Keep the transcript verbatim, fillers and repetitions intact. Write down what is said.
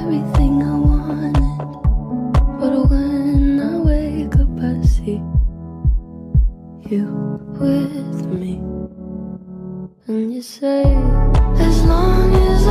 everything I wanted, but when I wake up I see you with me. And you say, as long as